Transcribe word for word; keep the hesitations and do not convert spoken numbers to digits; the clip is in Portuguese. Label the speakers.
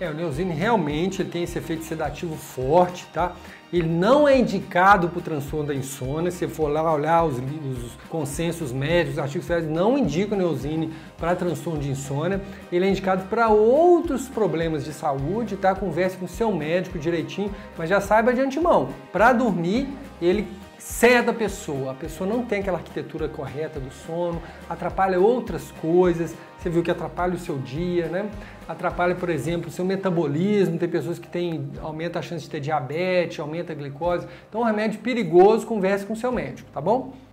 Speaker 1: É, o Neosine realmente ele tem esse efeito sedativo forte, tá? Ele não é indicado para o transtorno da insônia. Se for lá olhar os, os consensos médicos, os artigos médicos não indicam o Neosine para transtorno de insônia. Ele é indicado para outros problemas de saúde, tá? Converse com o seu médico direitinho, mas já saiba de antemão, para dormir ele ceda a pessoa, a pessoa não tem aquela arquitetura correta do sono, atrapalha outras coisas, você viu que atrapalha o seu dia, né? Atrapalha, por exemplo, o seu metabolismo, tem pessoas que têm, aumenta a chance de ter diabetes, aumenta a glicose, então é um remédio perigoso, converse com o seu médico, tá bom?